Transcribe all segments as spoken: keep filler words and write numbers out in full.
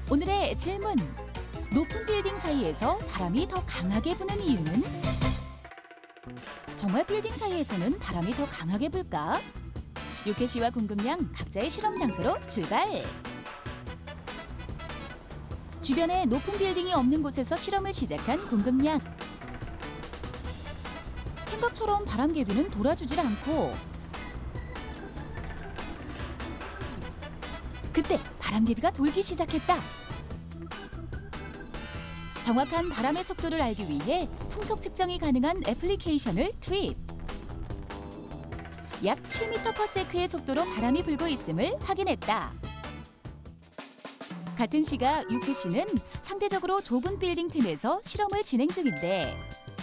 오늘의 질문. 높은 빌딩 사이에서 바람이 더 강하게 부는 이유는? 정말 빌딩 사이에서는 바람이 더 강하게 불까? 유케 씨와 궁금양 각자의 실험 장소로 출발! 주변에 높은 빌딩이 없는 곳에서 실험을 시작한 궁금양. 생각처럼 바람개비는 돌아주질 않고 그때 바람개비가 돌기 시작했다. 정확한 바람의 속도를 알기 위해 풍속 측정이 가능한 애플리케이션을 투입. 약 칠 미터 퍼 세컨드의 속도로 바람이 불고 있음을 확인했다. 같은 시각 유케 씨는 상대적으로 좁은 빌딩 틈에서 실험을 진행 중인데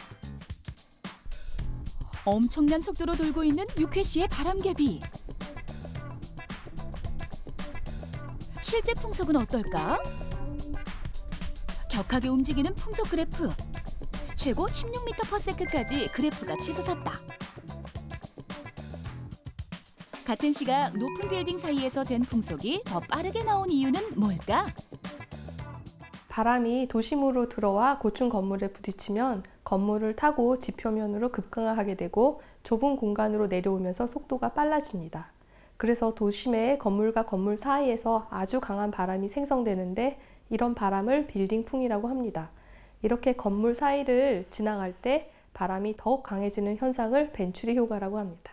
엄청난 속도로 돌고 있는 유케 씨의 바람개비. 실제 풍속은 어떨까? 격하게 움직이는 풍속 그래프. 최고 십육 미터 퍼 세컨드까지 그래프가 치솟았다. 같은 시각 높은 빌딩 사이에서 잰 풍속이 더 빠르게 나온 이유는 뭘까? 바람이 도심으로 들어와 고층 건물에 부딪히면 건물을 타고 지표면으로 급강하게 되고 좁은 공간으로 내려오면서 속도가 빨라집니다. 그래서 도심의 건물과 건물 사이에서 아주 강한 바람이 생성되는데 이런 바람을 빌딩풍이라고 합니다. 이렇게 건물 사이를 지나갈 때 바람이 더욱 강해지는 현상을 벤츄리 효과라고 합니다.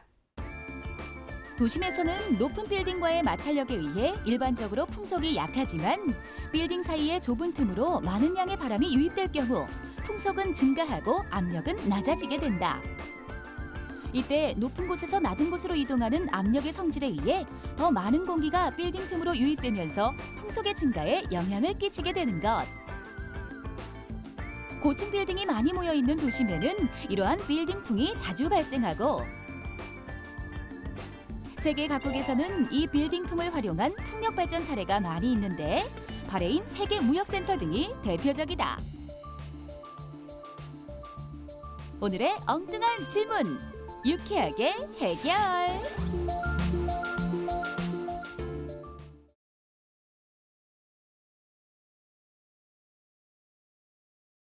도심에서는 높은 빌딩과의 마찰력에 의해 일반적으로 풍속이 약하지만 빌딩 사이의 좁은 틈으로 많은 양의 바람이 유입될 경우 풍속은 증가하고 압력은 낮아지게 된다. 이때 높은 곳에서 낮은 곳으로 이동하는 압력의 성질에 의해 더 많은 공기가 빌딩 틈으로 유입되면서 풍속의 증가에 영향을 끼치게 되는 것. 고층 빌딩이 많이 모여 있는 도심에는 이러한 빌딩풍이 자주 발생하고 세계 각국에서는 이 빌딩풍을 활용한 풍력 발전 사례가 많이 있는데 바레인 세계무역센터 등이 대표적이다. 오늘의 엉뚱한 질문, 유쾌하게 해결!